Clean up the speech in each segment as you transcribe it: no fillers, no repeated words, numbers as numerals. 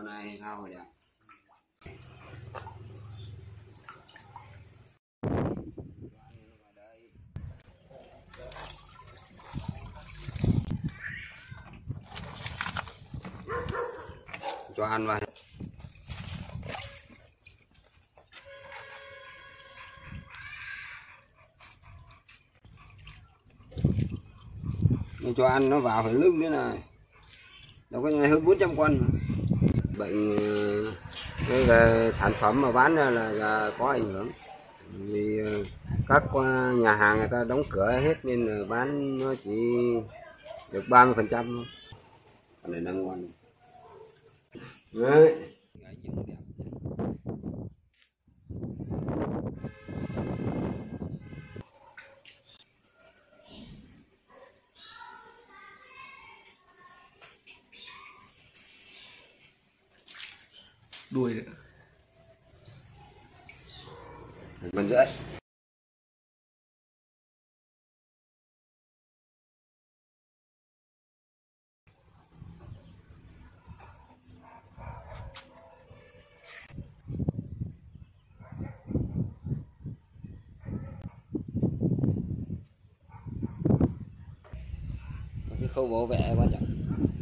Chỗ này thao rồi đẹp. Cho ăn vào. Cho ăn nó vào phải lưng nữa này. Đâu có này hơn 400 con. Bệnh cái sản phẩm mà bán ra là có ảnh hưởng. Vì các nhà hàng người ta đóng cửa hết nên là bán nó chỉ được 30% thôi. Con này đang ngon. Đấy. Đuôi đấy. Mình rưỡi. Cái khâu bảo vệ quan trọng.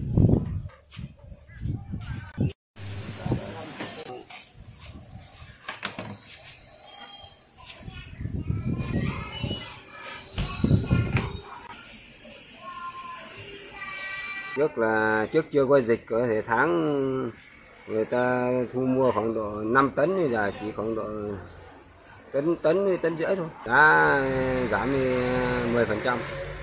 Trước chưa có dịch có thể tháng người ta thu mua khoảng độ 5 tấn, bây giờ chỉ khoảng độ tấn rưỡi thôi, giá giảm đi 10%.